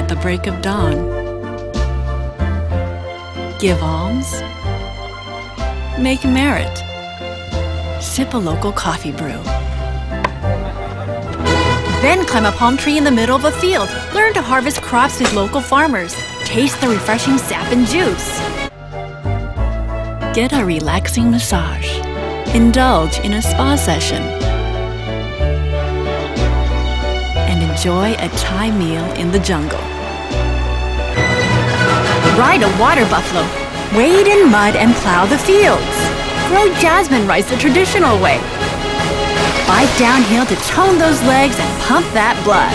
at the break of dawn. Give alms. Make merit. Sip a local coffee brew. Then climb a palm tree in the middle of a field. Learn to harvest crops with local farmers. Taste the refreshing sap and juice. Get a relaxing massage. Indulge in a spa session. And enjoy a Thai meal in the jungle. Ride a water buffalo. Wade in mud and plow the fields. Grow jasmine rice the traditional way. Bike downhill to tone those legs and pump that blood.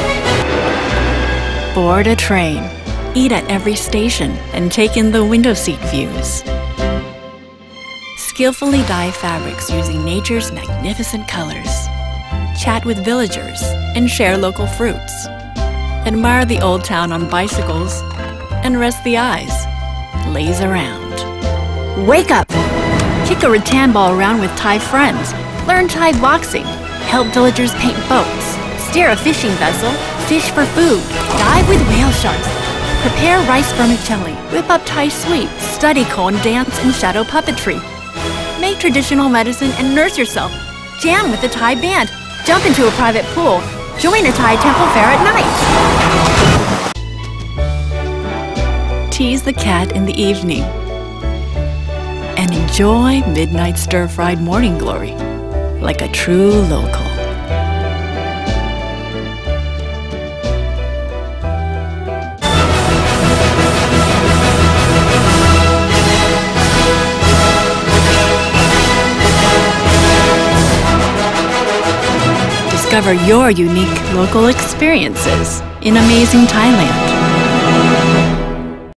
Board a train. Eat at every station and take in the window seat views. Skillfully dye fabrics using nature's magnificent colors. Chat with villagers and share local fruits. Admire the old town on bicycles and rest the eyes. Laze around. Wake up! Kick a rattan ball around with Thai friends. Learn Thai boxing. Help villagers paint boats. Steer a fishing vessel. Fish for food. Dive with whale sharks. Prepare rice vermicelli. Whip up Thai sweets. Study koan dance and shadow puppetry. Make traditional medicine and nurse yourself. Jam with a Thai band. Jump into a private pool. Join a Thai temple fair at night. Tease the cat in the evening. And enjoy midnight stir-fried morning glory like a true local. Discover your unique local experiences in amazing Thailand.